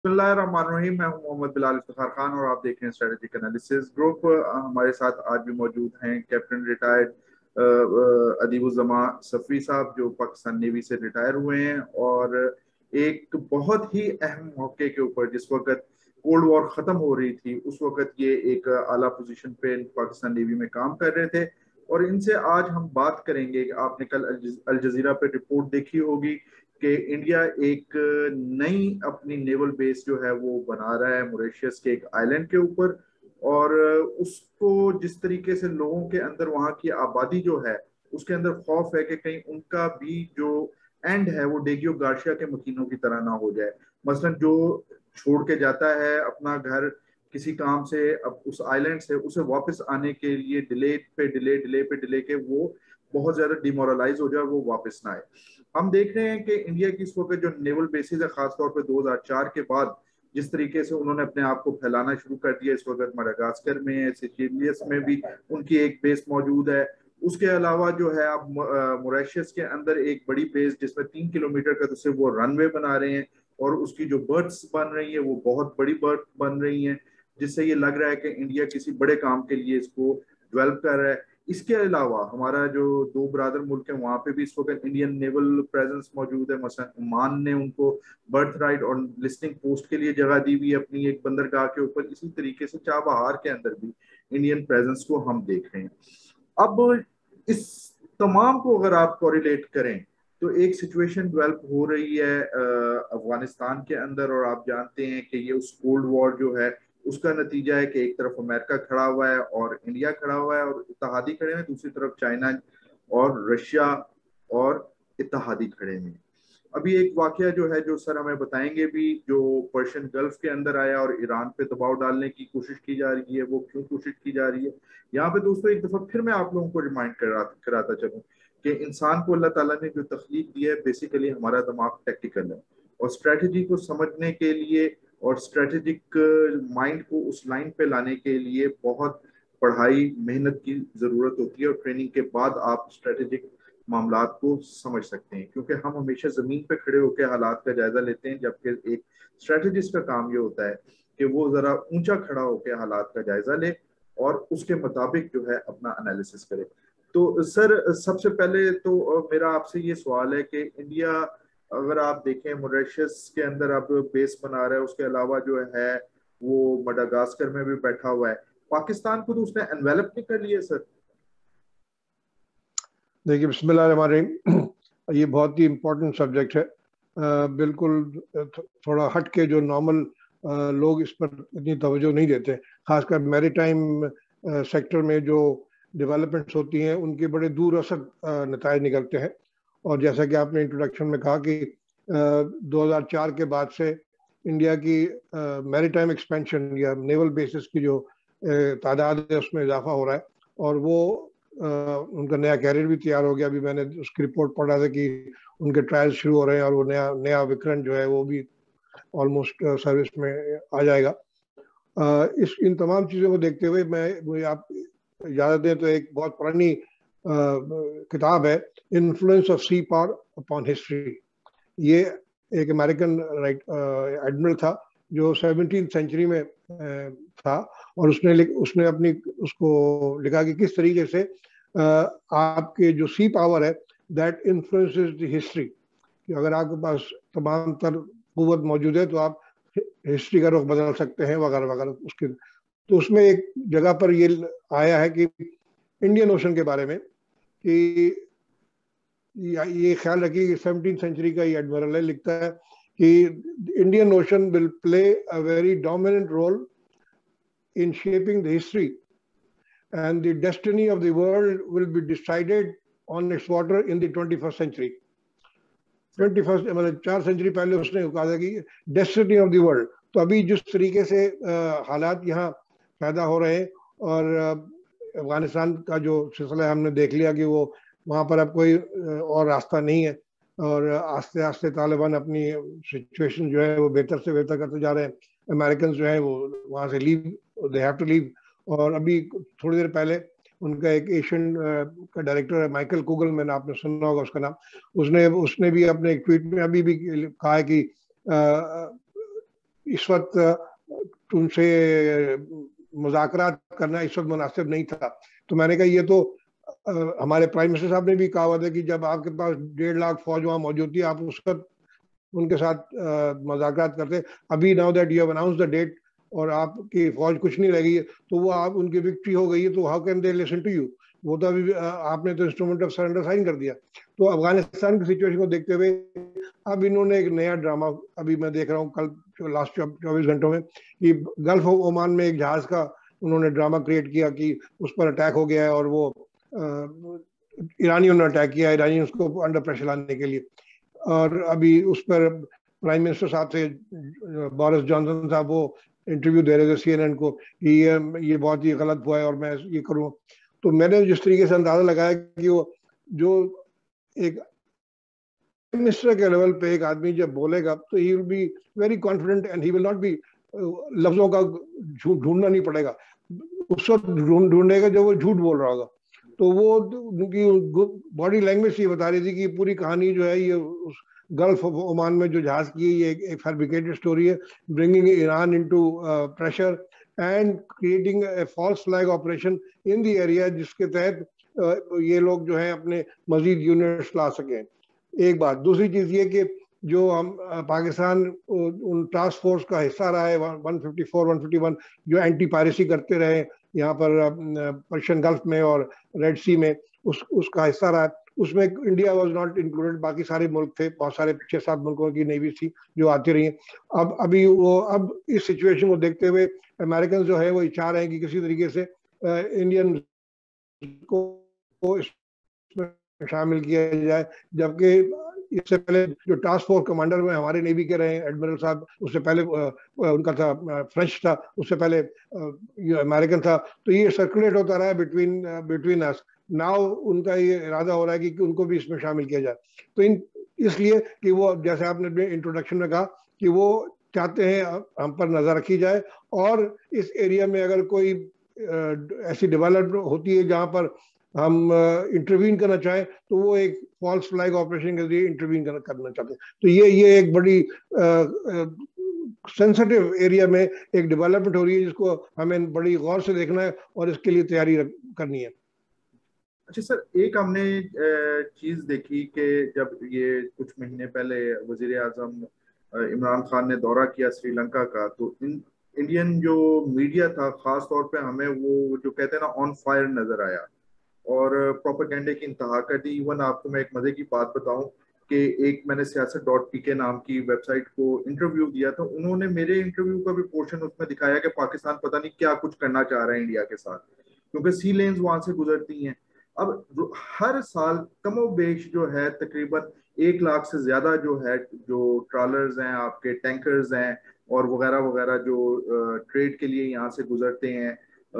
बिस्मिल्लाहिर्रहमानिर्रहीम। मैं हूं मोहम्मद बिलाल इफ्तिखार खान और आप देख रहे हैं स्ट्रेटेजिक एनालिसिस ग्रुप। हमारे साथ आज भी मौजूद हैं कैप्टन रिटायर्ड अदीबुज़्ज़मा सफ़ी साहब, जो पाकिस्तान नेवी से रिटायर हुए हैं और एक बहुत ही अहम मौके के ऊपर, जिस वक्त कोल्ड वॉर ख़त्म हो रही थी, उस वक्त ये एक आला पोजीशन पे पाकिस्तान नेवी में काम कर रहे थे। और इनसे आज हम बात करेंगे। आपने कल अल जज़ीरा पे रिपोर्ट देखी होगी कि इंडिया एक नई अपनी नेवल बेस जो है वो बना रहा है मॉरिशस के एक आइलैंड के ऊपर। और उसको जिस तरीके से लोगों के अंदर, वहाँ की आबादी जो है उसके अंदर खौफ है कि कहीं उनका भी जो एंड है वो डेगियो गार्शिया के मकीनों की तरह ना हो जाए। मसलन जो छोड़ के जाता है अपना घर किसी काम से, अब उस आइलैंड से उसे वापस आने के लिए डिले पे डिले, डिले पे डिले के वो बहुत ज्यादा डिमोरलाइज हो जाए और वो वापस ना आए। हम देख रहे हैं कि इंडिया की इस वक्त जो नेवल बेसिस है, खासतौर पर 2004 के बाद जिस तरीके से उन्होंने अपने आप को फैलाना शुरू कर दिया। इस वक्त मडागास्कर में, सिचिलियस में भी उनकी एक बेस मौजूद है। उसके अलावा जो है आप मॉरिशस के अंदर एक बड़ी बेस जिसमें 3 किलोमीटर का तो सिर्फ वो रनवे बना रहे हैं, और उसकी जो बर्ड्स बन रही है वो बहुत बड़ी बर्ड बन रही हैं, जिससे ये लग रहा है कि इंडिया किसी बड़े काम के लिए इसको डेवलप कर रहा है। इसके अलावा हमारा जो दो ब्रादर मुल्क है, वहां पे भी इस वक्त इंडियन नेवल प्रेजेंस मौजूद है। मसलन ओमान ने उनको बर्थ राइट और लिस्टिंग पोस्ट के लिए जगह दी हुई है अपनी एक बंदरगाह के ऊपर। इसी तरीके से चाबहार के अंदर भी इंडियन प्रेजेंस को हम देख रहे हैं। अब इस तमाम को अगर आप कोरिलेट करें तो एक सिचुएशन डेवलप हो रही है अफगानिस्तान के अंदर, और आप जानते हैं कि ये उस कोल्ड वॉर जो है उसका नतीजा है कि एक तरफ अमेरिका खड़ा हुआ है और इंडिया खड़ा हुआ है और इत्तेहादी खड़े हैं, दूसरी तरफ चाइना और रशिया और इत्तेहादी खड़े हैं। अभी एक वाकया जो है, जो सर हमें बताएंगे भी, जो पर्शियन गल्फ के अंदर आया और ईरान पे दबाव डालने की कोशिश की जा रही है, वो क्यों कोशिश की जा रही है। यहाँ पे दोस्तों एक दफा फिर मैं आप लोगों को रिमाइंड कराता चलूं कि इंसान को अल्लाह ताला ने जो तख्लीक दी है, बेसिकली हमारा दिमाग टैक्टिकल है, और स्ट्रेटजी को समझने के लिए और स्ट्रेटेजिक माइंड को उस लाइन पे लाने के लिए बहुत पढ़ाई मेहनत की जरूरत होती है, और ट्रेनिंग के बाद आप स्ट्रेटेजिक मामलात को समझ सकते हैं। क्योंकि हम हमेशा जमीन पे खड़े होकर हालात का जायजा लेते हैं, जबकि एक स्ट्रेटेजिस्ट का काम ये होता है कि वो जरा ऊंचा खड़ा होकर हालात का जायजा ले और उसके मुताबिक जो है अपना एनालिसिस करे। तो सर सबसे पहले तो मेरा आपसे ये सवाल है कि इंडिया, अगर आप देखें मॉरिशस के अंदर अब बेस बना रहा है, उसके अलावा जो है वो मडागास्कर में भी बैठा हुआ है, पाकिस्तान को तो उसने एनवेलप नहीं कर लिया सर। देखिए, बिस्मिल्लाहिर्रहमानिर्रहीम, ये बहुत ही इम्पोर्टेंट सब्जेक्ट है। बिल्कुल थोड़ा हट के जो नॉर्मल लोग इस पर इतनी तवज्जो नहीं देते, खासकर मैरीटाइम सेक्टर में जो डेवलपमेंट्स होती हैं उनके बड़े दूर असर नताइज निकलते हैं। और जैसा कि आपने इंट्रोडक्शन में कहा कि 2004 के बाद से इंडिया की मैरीटाइम एक्सपेंशन या नेवल बेसिस की जो तादाद है उसमें इजाफा हो रहा है, और वो उनका नया कैरियर भी तैयार हो गया। अभी मैंने उसकी रिपोर्ट पढ़ा था कि उनके ट्रायल्स शुरू हो रहे हैं और वो नया विक्रम जो है वो भी ऑलमोस्ट सर्विस में आ जाएगा। इन तमाम चीज़ों को देखते हुए मुझे आप इजाज़त दें तो एक बहुत पुरानी किताब है, influence of sea power upon history. ये एक अमेरिकन एडमिरल था जो 17वीं सेंचुरी में था, और उसने अपनी उसको लिखा कि किस तरीके से आपके जो सी पावर है दैट इन्फ्लुएंसेस द हिस्ट्री, कि अगर आपके पास तमाम तर कुव्वत मौजूद है तो आप हिस्ट्री का रुख बदल सकते हैं वगैरह वगैरह। उसके तो उसमें एक जगह पर ये आया है कि इंडियन ओशन के बारे में, कि ये ख्याल रखिए कि 17वीं सेंचुरी का ये एडमिरल है, लिखता है कि Indian Ocean will play a very dominant role in shaping the history, and the destiny of the world will be decided on its water in the 21st century. 21st मतलब 4 century पहले उसने कहा था कि डेस्टिनी ऑफ द वर्ल्ड। तो अभी जिस तरीके से हालात यहाँ पैदा हो रहे हैं, और अफगानिस्तान का जो सिलसिला है हमने देख लिया कि वो वहाँ पर अब कोई और रास्ता नहीं है, और आस्ते आस्ते तालिबान अपनी सिचुएशन जो है वो बेहतर से बेहतर करते जा रहे हैं। अमेरिकन जो है वो वहाँ से दे हैव टू लीव। और अभी थोड़ी देर पहले उनका एक एशियन का डायरेक्टर है माइकल कुगल, मैंने आपने सुना होगा उसका नाम, उसने भी अपने एक ट्वीट में अभी भी कहा है कि इस वक्त तुमसे मुज़ाकरात करना इस वक्त मुनासिब नहीं था। तो मैंने कहा ये तो हमारे प्राइम मिनिस्टर साहब ने भी कहा हुआ था कि जब आपके पास 1.5 लाख फौज वहाँ मौजूद थी, आप उस वक्त उनके साथ मुज़ाकरात करते। अभी now that you have announce the date और आपकी फौज कुछ नहीं रह गई है, तो वो आप उनकी विक्ट्री हो गई है, तो how can they listen to you? वो तो अभी आपने तो इंस्ट्रूमेंट ऑफ सरेंडर साइन कर दिया। तो अफगानिस्तान की सिचुएशन को देखते हुए अब इन्होंने एक नया ड्रामा, अभी मैं देख रहा हूँ कल लास्ट 24 घंटों में, कि गल्फ ऑफ ओमान में एक जहाज का उन्होंने ड्रामा क्रिएट किया कि उस पर अटैक हो गया है, और वो ईरानियों ने अटैक किया, ईरानी उसको अंडर प्रेशर लाने के लिए। और अभी उस पर प्राइम मिनिस्टर साहब से बोरिस जॉनसन साहब वो इंटरव्यू दे रहे थे CNN को कि ये बहुत ही गलत हुआ है और मैं ये करूँ। तो मैंने जिस तरीके से अंदाजा लगाया कि वो जो एक मिनिस्टर के लेवल पे एक आदमी जब बोलेगा तो he will be very confident and he will not be, लफ्जों का ढूंढना नहीं पड़ेगा, उस वक्त ढूंढेगा जब वो झूठ बोल रहा होगा। तो वो उनकी बॉडी लैंग्वेज ये बता रही थी कि पूरी कहानी जो है ये उस गल्फ ऑफ ओमान में जो जहाज की ये एक फैब्रिकेटेड स्टोरी है, bringing Iran into pressure and creating a false flag operation in the area, जिसके तहत ये लोग जो है अपने मजीद यूनिट्स ला सकें। एक बात। दूसरी चीज ये कि जो हम पाकिस्तान उन टास्क फोर्स का हिस्सा रहा है 154, 151, जो एंटी पायरेसी करते रहे यहाँ पर पर्शियन गल्फ में और रेड सी में, उसका हिस्सा रहा है। उसमें इंडिया वाज नॉट इंक्लूडेड, बाकी सारे मुल्क थे, बहुत सारे 6-7 मुल्कों की नेवी थी जो आती रही है। अब इस सिचुएशन को देखते हुए अमेरिकन जो है वो चाह रहे हैं कि किसी तरीके से इंडियन को इसमें शामिल किया जाए, जबकि इससे पहले जो टास्क फोर्स कमांडर में हमारे नेवी के रहे एडमिरल साहब, उससे पहले उनका था फ्रेंच था, उससे पहले ये अमेरिकन था। तो ये सर्कुलेट होता रहा है बिटवीन अस। नाउ उनका ये इरादा हो रहा है कि उनको भी इसमें शामिल किया जाए। तो इसलिए कि वो, जैसे आपने इंट्रोडक्शन में कहा, कि वो चाहते हैं हम पर नजर रखी जाए, और इस एरिया में अगर कोई ऐसी डेवलपमेंट होती है जहां पर हम इंटरवीन करना चाहें, तो वो एक फॉल्स फ्लैग ऑपरेशन के जरिए इंटरवीन करना चाहते हैं। तो ये एक बड़ी सेंसिटिव एरिया में एक डेवलपमेंट हो रही है, जिसको हमें बड़ी गौर से देखना है और इसके लिए तैयारी करनी है। अच्छा सर, एक हमने चीज देखी कि जब ये कुछ महीने पहले वजीर आजम इमरान खान ने दौरा किया श्रीलंका का, तो इंडियन जो मीडिया था खास तौर पे हमें वो जो कहते हैं ना ऑन फायर नजर आया और प्रोपेगेंडे की इंतहा कर दी। इवन आपको मैं एक मजे की बात बताऊं कि एक मैंने siyaset.pk नाम की वेबसाइट को इंटरव्यू दिया था, उन्होंने मेरे इंटरव्यू का भी पोर्शन उसमें दिखाया कि पाकिस्तान पता नहीं क्या कुछ करना चाह रहा है इंडिया के साथ, क्योंकि सी लेन्स वहां से गुजरती हैं। अब हर साल कमो बेश जो है तकरीबन 1 लाख से ज्यादा जो है, जो ट्रॉलर्स हैं, आपके टैंकर्स हैं और वगैरह वगैरह जो ट्रेड के लिए यहाँ से गुजरते हैं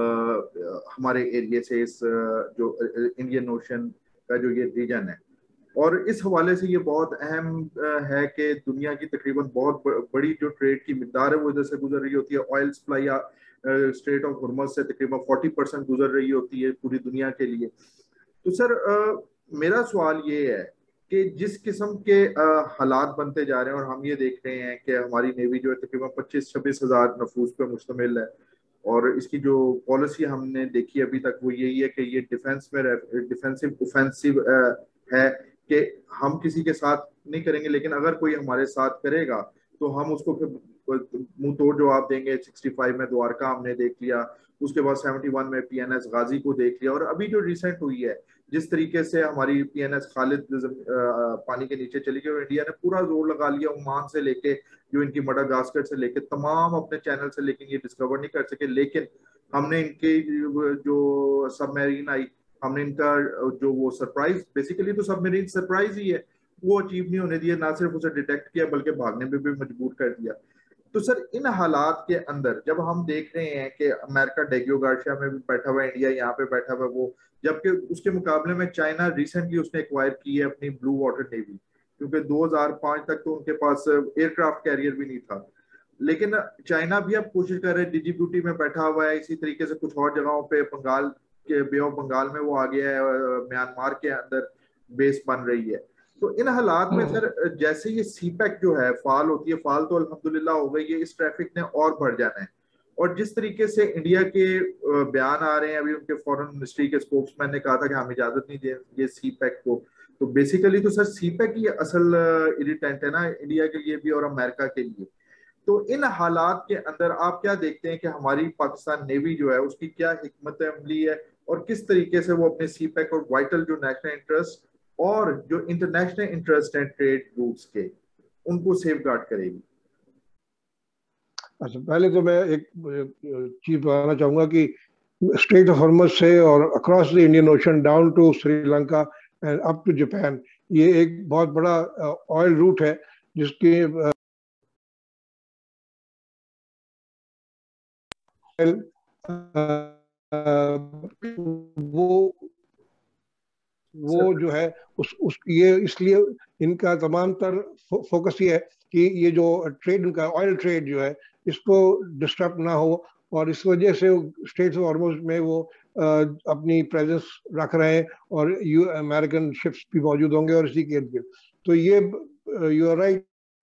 हमारे एरिया से, इस जो इंडियन ओशन का जो ये रीजन है। और इस हवाले से ये बहुत अहम है कि दुनिया की तकरीबन बहुत बड़ी जो ट्रेड की मिकदार है वो इधर से गुजर रही होती है। Oil supply strait of Hormuz से तकरीबन 40% गुजर रही होती है पूरी दुनिया के लिए। तो सर मेरा सवाल ये है कि जिस किस्म के हालात बनते जा रहे हैं, और हम ये देख रहे हैं कि हमारी नेवी जो है तकरीबन 25-26 हज़ार नफूस पर मुश्तमिल है, और इसकी जो पॉलिसी हमने देखी अभी तक वो यही है कि ये डिफेंस में डिफेंसिव ऑफेंसिव है कि हम किसी के साथ नहीं करेंगे, लेकिन अगर कोई हमारे साथ करेगा तो हम उसको फिर मुंह तोड़ जवाब देंगे। 65 में द्वारका हमने देख लिया, उसके बाद 71 में PNS गाजी को देख लिया, और अभी जो रिसेंट हुई है जिस तरीके से हमारी PNS खालिद पानी के नीचे चली गई, और इंडिया ने पूरा जोर लगा लिया ओमान से लेके जो इनकी मडागास्कर से लेके तमाम अपने चैनल से, लेकिन ये डिस्कवर नहीं कर सके। लेकिन हमने इनके जो सबमरीन आई, हमने इनका जो वो सरप्राइज, बेसिकली तो सबमरीन सरप्राइज ही है, वो अचीव नहीं होने दिया, ना सिर्फ उसे डिटेक्ट किया बल्कि भागने में भी मजबूर कर दिया। तो सर इन हालात के अंदर जब हम देख रहे हैं कि अमेरिका डेगियो गार्शिया में भी बैठा हुआ है, इंडिया यहाँ पे बैठा हुआ है, वो जबकि उसके मुकाबले में चाइना रिसेंटली उसने एक्वायर की है अपनी ब्लू वाटर नेवी, क्योंकि 2005 तक तो उनके पास एयरक्राफ्ट कैरियर भी नहीं था। लेकिन चाइना भी अब कोशिश कर रहा है, डिजिब्यूटी में बैठा हुआ है, इसी तरीके से कुछ और जगहों पे बंगाल के बे ऑफ बंगाल में वो आ गया है, म्यांमार के अंदर बेस बन रही है। तो इन हालात में सर जैसे ये सीपैक जो है फाल होती है, फाल तो अल्हम्दुलिल्लाह हो गई है, इस ट्रैफिक ने और बढ़ जाना है। और जिस तरीके से इंडिया के बयान आ रहे हैं, अभी उनके फॉरेन मिनिस्ट्री के स्पोक्समैन ने कहा था कि हम इजाजत नहीं देंगे सीपैक को, तो बेसिकली तो सर सीपैक ही असल इरिटेंट है ना इंडिया के लिए भी और अमेरिका के लिए। तो इन हालात के अंदर आप क्या देखते हैं कि हमारी पाकिस्तान नेवी जो है उसकी क्या हिकमत अमली है, और किस तरीके से वो अपने सीपैक और वाइटल जो नेशनल इंटरेस्ट और जो इंटरनेशनल इंटरेस्ट हैं ट्रेड रूट्स के, उनको सेफ गार्ड करेगी? अच्छा, पहले तो मैं एक चीज बताना चाहूंगा कि स्ट्रेट ऑफ हॉर्मज से और across the Indian ocean down to Sri Lanka and up to Japan, ये एक बहुत बड़ा ऑयल रूट है जिसके वो सर जो है उस ये इसलिए इनका तमाम तर फोकस ये है कि ये जो ट्रेड, इनका ऑयल ट्रेड जो है, इसको डिस्टर्ब ना हो, और इस वजह से स्टेट्स ऑफ हॉर्मुज में वो अपनी प्रेजेंस रख रहे हैं, और अमेरिकन शिप्स भी मौजूद होंगे और इसी के इर्द गिर्द। तो ये you are right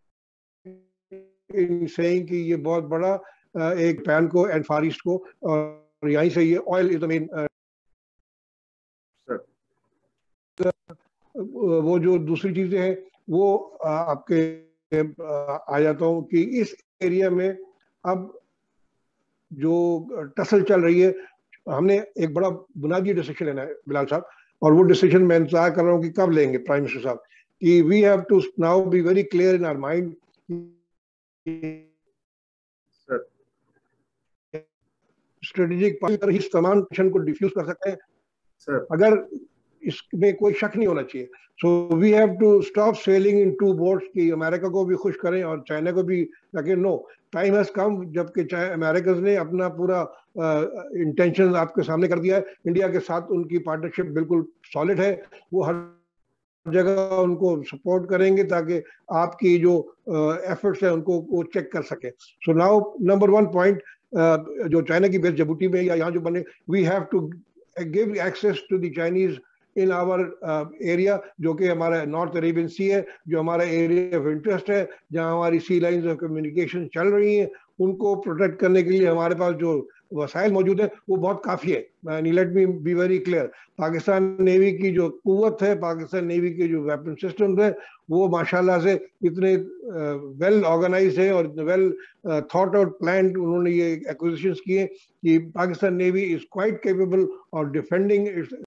in saying कि ये बहुत बड़ा एक पैन को एंड फार ईस्ट को, और यहीं से ये ऑयल इज द मेन। वो जो दूसरी चीजें हैं वो आपके आ जाता हूँ कि इस एरिया में अब जो टसल चल रही है, हमने एक बड़ा बुनियादी डिसीजन लेना है बिलाल साहब, और वो डिसीजन मैं इंतजार कर रहा हूँ कि कब लेंगे प्राइम मिनिस्टर साहब, कि we have to now be very clear in our mind strategic partner ही तमाम टेंशन को डिफ्यूज कर सकते हैं सर। अगर इसमें कोई शक नहीं होना चाहिए। So we have to stop sailing in two boats, कि अमेरिका को भी खुश करें और चाइना को भी रखें। नो, टाइम हैज कम जबकि अमेरिकन ने अपना पूरा इंटेंशन आपके सामने कर दिया है। इंडिया के साथ उनकी पार्टनरशिप बिल्कुल सॉलिड है, वो हर जगह उनको सपोर्ट करेंगे ताकि आपकी जो एफर्ट्स है उनको वो चेक कर सके। So now number one point, जो चाइना की बेस जिबूटी में या यहाँ जो बने, we have to give access to the Chinese in our area, जो कि हमारा नॉर्थ अरेबियन सी है, जो हमारा एरिया ऑफ इंटरेस्ट है, जहाँ हमारी सी लाइंस ऑफ कम्युनिकेशन चल रही हैं, उनको प्रोटेक्ट करने के लिए हमारे पास जो वसाइल मौजूद है वो बहुत काफ़ी है। Let me be very clear, Pakistan navy की जो कुव्वत है, पाकिस्तान नेवी के जो वेपन सिस्टम्स है, वो माशाल्लाह से इतने वेल ऑर्गेनाइज है और वेल थॉट आउट प्लान उन्होंने ये एक्विजिशंस किए कि Pakistan navy is quite capable of defending it's